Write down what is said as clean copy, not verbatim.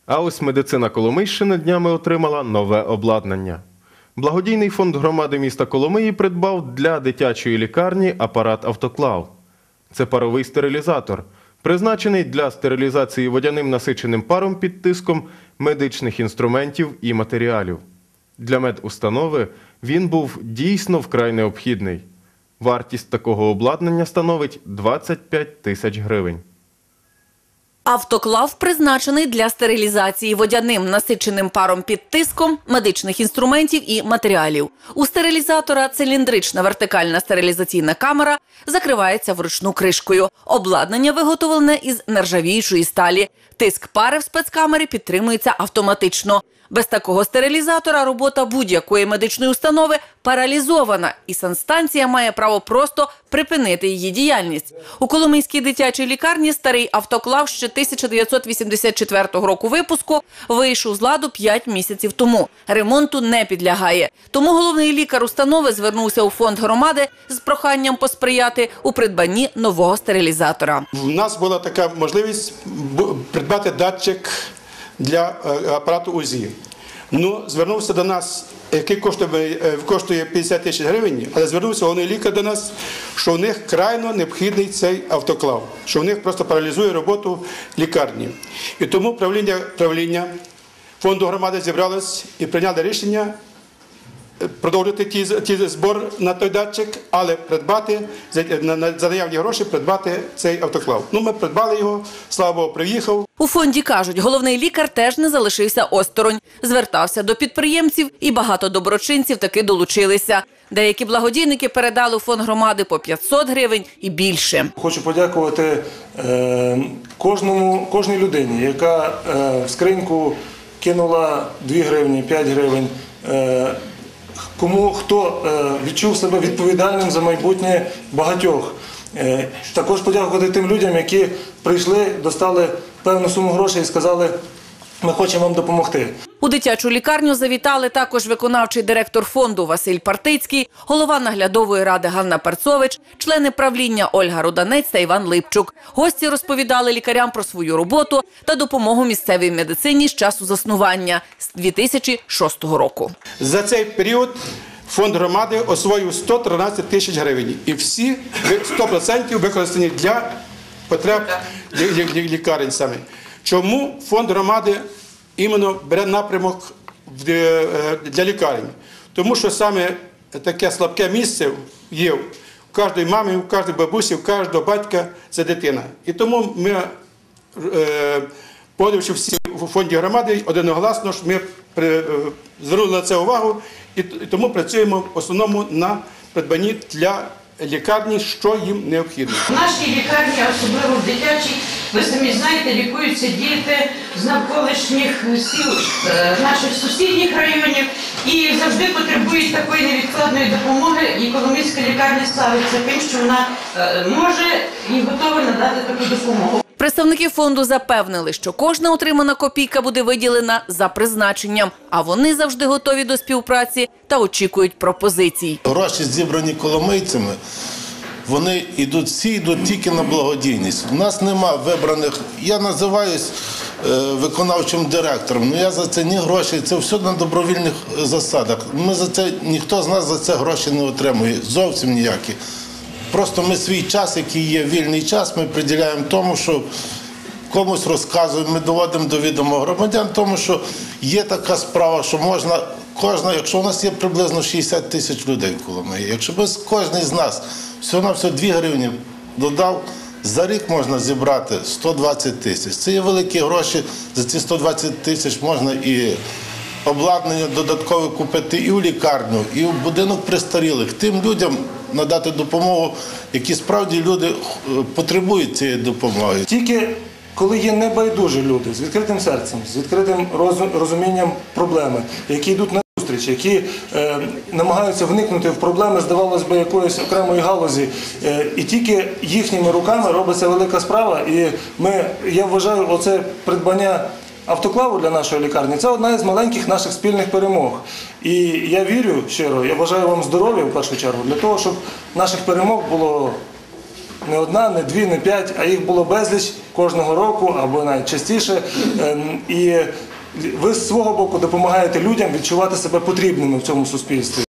А ось медицина Коломийщини днями отримала нове обладнання. Благодійний фонд громади міста Коломиї придбав для дитячої лікарні апарат «Автоклав». Це паровий стерилізатор, призначений для стерилізації водяним насиченим паром під тиском медичних інструментів і матеріалів. Для медустанови він був дійсно вкрай необхідний. Вартість такого обладнання становить 25 тисяч гривень. Автоклав призначений для стерилізації водяним насиченим паром під тиском медичних інструментів і матеріалів. У стерилізатора циліндрична вертикальна стерилізаційна камера закривається вручну кришкою. Обладнання виготовлене із нержавіючої сталі. Тиск пари в спецкамері підтримується автоматично. Без такого стерилізатора робота будь-якої медичної установи паралізована, і санстанція має право просто припинити її діяльність. У Коломийській дитячій лікарні старий автоклав ще 1984 року випуску вийшов з ладу 5 місяців тому. Ремонту не підлягає. Тому головний лікар установи звернувся у фонд громади з проханням посприяти у придбанні нового стерилізатора. У нас була така можливість придбати датчик для апарату УЗІ. Звернувся до нас, який коштує 50 тисяч гривень, але звернувся головний лікар до нас, що в них крайно необхідний цей автоклав, що в них просто паралізує роботу лікарні. І тому правління фонду громади зібралось і прийняло рішення продовжити збор на той датчик, але придбати, за наявні гроші придбати цей автоклав. Ми придбали його, слава Богу, приїхав. У фонді кажуть, головний лікар теж не залишився осторонь. Звертався до підприємців і багато доброчинців таки долучилися. Деякі благодійники передали у фонд громади по 500 гривень і більше. Хочу подякувати кожній людині, яка в скриньку кинула 2 гривні, 5 гривень. Хто відчув себе відповідальним за майбутнє багатьох. Також подякувати тим людям, які прийшли, достали певну суму грошей і сказали, ми хочемо вам допомогти. У дитячу лікарню завітали також виконавчий директор фонду Василь Партицький, голова наглядової ради Ганна Перцович, члени правління Ольга Руданець та Іван Липчук. Гості розповідали лікарям про свою роботу та допомогу місцевій медицині з часу заснування з 2006 року. За цей період фонд громади освоїв 113 тисяч гривень. І всі 100% використані для потреб лікарень саме. Чому фонд громади іменно бере напрямок для лікарень? Тому що саме таке слабке місце є в кожної мами, в кожної бабусі, в кожного батька – це дитина. І тому ми, подививши всі в фонді громади, одноголосно ми звернули на це увагу і тому працюємо в основному на придбанні для лікарні, що їм необхідно. В нашій лікарні, особливо в дитячій, ви самі знаєте, лікуються діти з навколишніх сіл, наших сусідніх районів і завжди потребують такої невідкладної допомоги. І Коломийська лікарня славиться тим, що вона може і готова надати таку допомогу. Представники фонду запевнили, що кожна отримана копійка буде виділена за призначенням, а вони завжди готові до співпраці та очікують пропозицій. Гроші, зібрані коломийцями, вони всі йдуть тільки на благодійність. У нас нема вибраних, я називаюсь виконавчим директором, але я за це ні гроші, це все на добровільних засадах. Ніхто з нас за це гроші не отримує, зовсім ніякі. Просто ми свій час, який є вільний час, ми приділяємо тому, що комусь розказуємо, ми доводимо до відома громадян, тому що є така справа, що можна, якщо у нас є приблизно 60 тисяч людей в Коломиї, якщо би кожен з нас всього-навсього 2 гривні додав, за рік можна зібрати 120 тисяч. Це є великі гроші, за ці 120 тисяч можна і обладнання додаткове купити і в лікарню, і в будинок престарілих. Тим людям надати допомогу, які справді люди потребують цієї допомоги. Тільки коли є небайдужі люди з відкритим серцем, з відкритим розумінням проблеми, які йдуть на зустріч, які намагаються вникнути в проблеми, здавалось би, якоїсь окремої галузі, і тільки їхніми руками робиться велика справа. І я вважаю, оце придбання автоклаву для нашої лікарні – це одна із маленьких наших спільних перемог. І я вірю щиро, я бажаю вам здоров'я в першу чергу, для того, щоб наших перемог було не одна, не дві, не 5, а їх було безліч кожного року або навіть частіше. І ви з свого боку допомагаєте людям відчувати себе потрібними в цьому суспільстві.